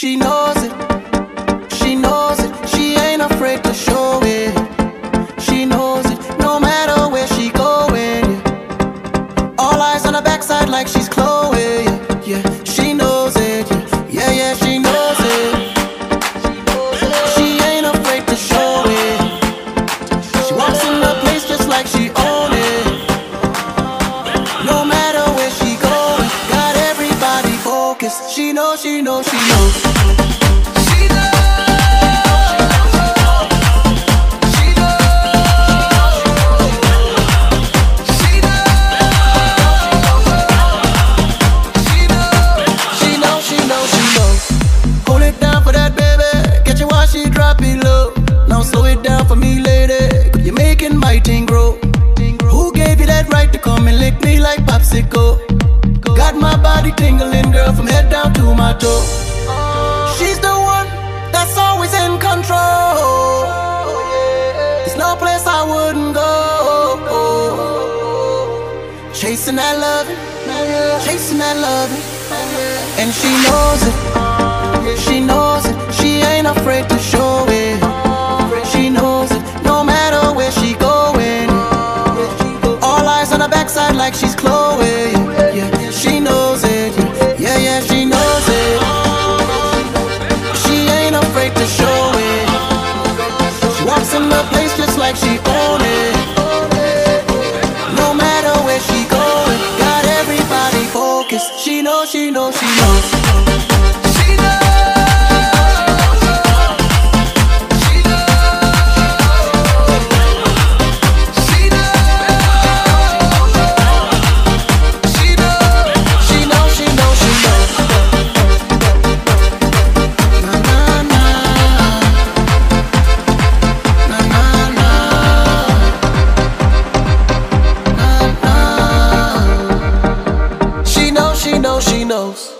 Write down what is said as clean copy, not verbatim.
She knows it, she knows it, she ain't afraid to show it. She knows it, no matter where she going, yeah. All eyes on her backside like she's Chloe, yeah, yeah. She knows it, yeah, yeah, yeah, she knows it. She ain't afraid to show it. She walks in the place just like she own it. No matter where she going, got everybody focused. She knows, she knows, she knows. Slow it down for me, lady. You're making my thing grow. Who gave you that right to come and lick me like popsicle? Got my body tingling, girl, from head down to my toe. She's the one that's always in control. There's no place I wouldn't go. Chasing that loving, chasing that loving. And she knows it, she knows it. She ain't afraid to show it. She knows it, no matter where she going. All eyes on her backside like she's Chloe. Yeah, she knows it. Yeah, yeah, she knows it. She ain't afraid to show it. She walks in the place just like she own it. No matter where she going, got everybody focused. She knows, she knows, she knows. She knows.